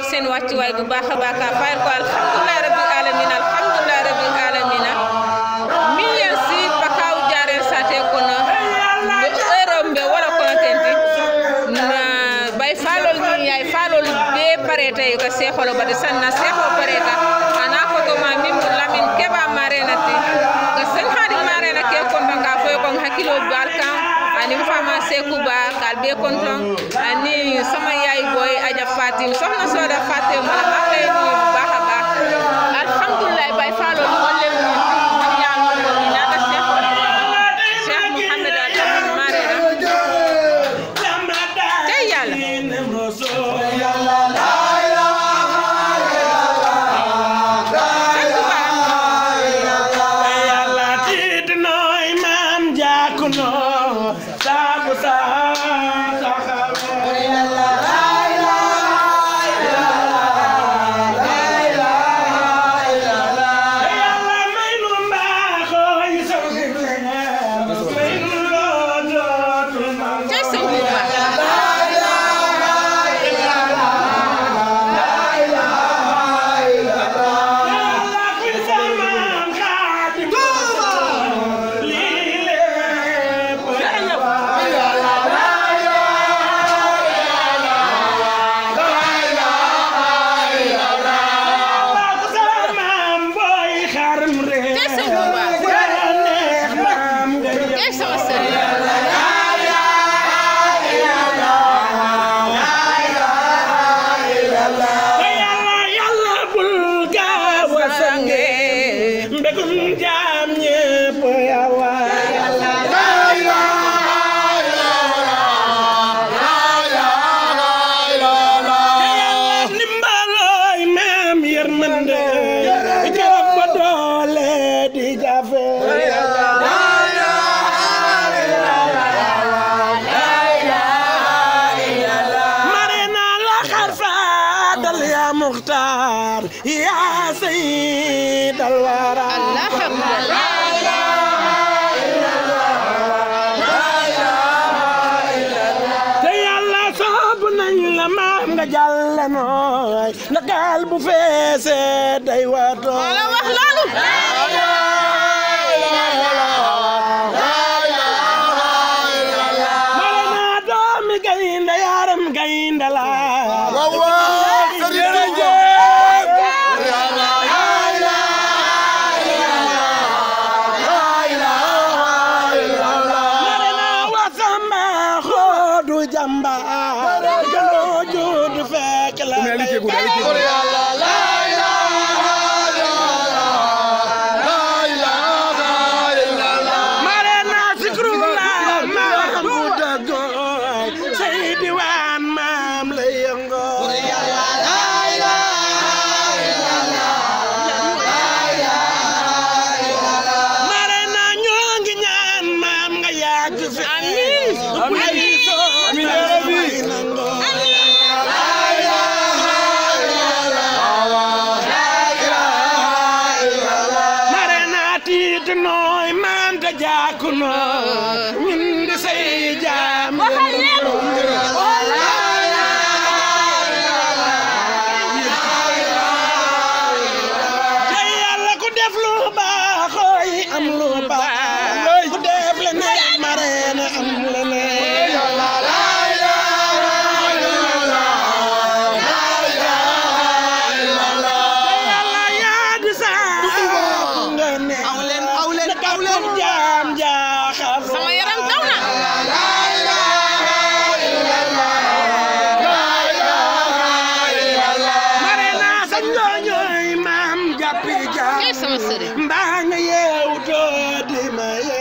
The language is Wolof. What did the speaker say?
seen wàccuwaay bu baax a baax fayal ko alhamdulilah rabbil alamin alhamdulilah rabbil alamin million si bakaw jaarel sate kono mbe wala kono tenti na bay falol ni yaay falol be pareta ko sekholo bade sanna sekho pareta ana ko to ma mim lamin keba marenati ko sen hadi marena ke kon banga foy ko hakilo balkan ani fama sekuba kalbe konton ani sama yaay boy aja fatim soxna soda fatim mala ma lay ni baaxa baax alhamdulillah bay falol wolle ni ñaan mo ni nata cheikh mohammed al marena tay yalla مختار يا سيد الورى الله أكبر تيالا صابنا لما مجلنا لقلب فيس داي واتو على وحلالو مرنا دومي قاين يارم قاين دلا sama sëriñ mbaa nga yeewu doo di ma